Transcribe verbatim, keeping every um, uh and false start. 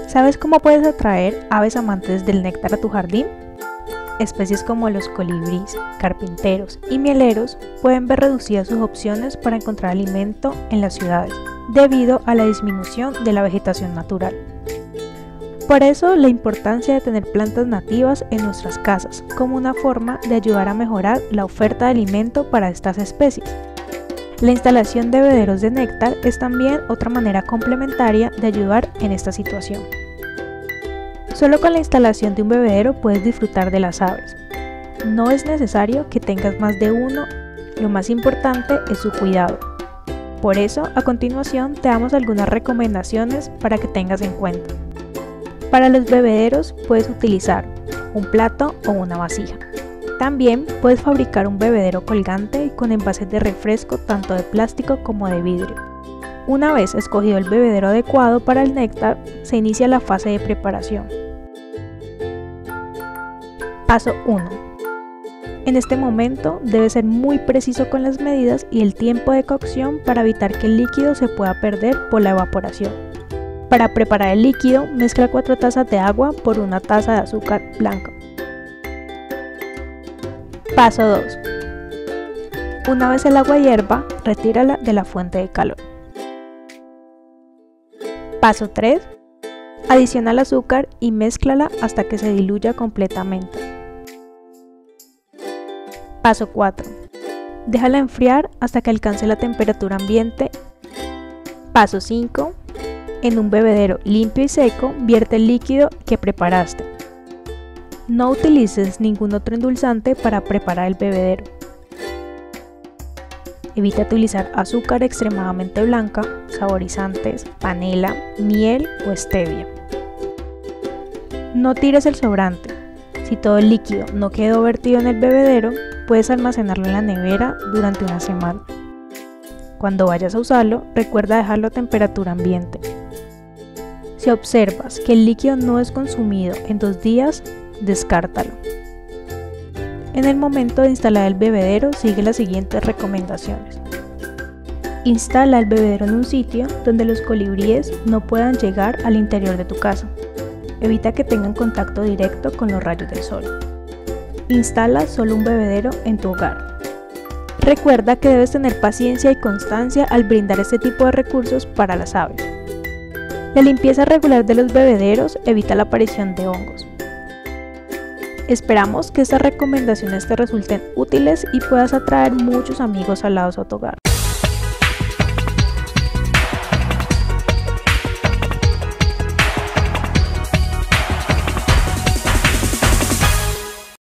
¿Sabes cómo puedes atraer aves amantes del néctar a tu jardín? Especies como los colibríes, carpinteros y mieleros pueden ver reducidas sus opciones para encontrar alimento en las ciudades, debido a la disminución de la vegetación natural. Por eso, la importancia de tener plantas nativas en nuestras casas, como una forma de ayudar a mejorar la oferta de alimento para estas especies. La instalación de bebederos de néctar es también otra manera complementaria de ayudar en esta situación. Solo con la instalación de un bebedero puedes disfrutar de las aves. No es necesario que tengas más de uno, lo más importante es su cuidado. Por eso, a continuación te damos algunas recomendaciones para que tengas en cuenta. Para los bebederos puedes utilizar un plato o una vasija. También puedes fabricar un bebedero colgante con envases de refresco tanto de plástico como de vidrio. Una vez escogido el bebedero adecuado para el néctar, se inicia la fase de preparación. Paso uno. En este momento debes ser muy preciso con las medidas y el tiempo de cocción para evitar que el líquido se pueda perder por la evaporación. Para preparar el líquido, mezcla cuatro tazas de agua por una taza de azúcar blanco. Paso dos. Una vez el agua hierva, retírala de la fuente de calor. Paso tres. Adiciona el azúcar y mézclala hasta que se diluya completamente. Paso cuatro. Déjala enfriar hasta que alcance la temperatura ambiente. Paso cinco. En un bebedero limpio y seco, vierte el líquido que preparaste. No utilices ningún otro endulzante para preparar el bebedero. Evita utilizar azúcar extremadamente blanca, saborizantes, panela, miel o stevia. No tires el sobrante. Si todo el líquido no quedó vertido en el bebedero, puedes almacenarlo en la nevera durante una semana. Cuando vayas a usarlo, recuerda dejarlo a temperatura ambiente. Si observas que el líquido no es consumido en dos días, descártalo. En el momento de instalar el bebedero, sigue las siguientes recomendaciones. Instala el bebedero en un sitio donde los colibríes no puedan llegar al interior de tu casa. Evita que tengan contacto directo con los rayos del sol. Instala solo un bebedero en tu hogar. Recuerda que debes tener paciencia y constancia al brindar este tipo de recursos para las aves. La limpieza regular de los bebederos evita la aparición de hongos. Esperamos que estas recomendaciones te resulten útiles y puedas atraer muchos amigos alados a tu hogar.